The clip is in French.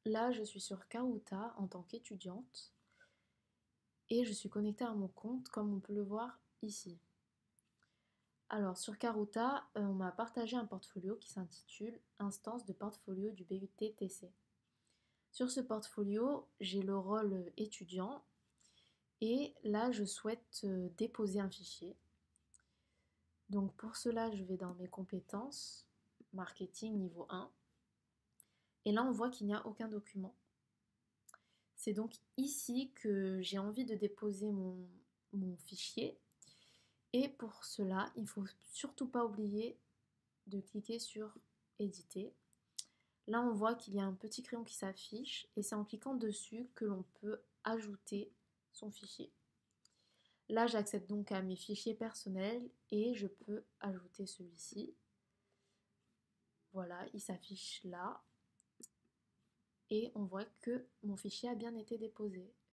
Là, je suis sur Karuta en tant qu'étudiante et je suis connectée à mon compte comme on peut le voir ici. Alors, sur Karuta, on m'a partagé un portfolio qui s'intitule Instance de portfolio du BUT-TC. Sur ce portfolio, j'ai le rôle étudiant et là, je souhaite déposer un fichier. Donc, pour cela, je vais dans mes compétences, marketing niveau 1. Et là, on voit qu'il n'y a aucun document. C'est donc ici que j'ai envie de déposer mon fichier. Et pour cela, il ne faut surtout pas oublier de cliquer sur éditer. Là, on voit qu'il y a un petit crayon qui s'affiche et c'est en cliquant dessus que l'on peut ajouter son fichier. Là, j'accède donc à mes fichiers personnels et je peux ajouter celui-ci. Voilà, il s'affiche là et on voit que mon fichier a bien été déposé.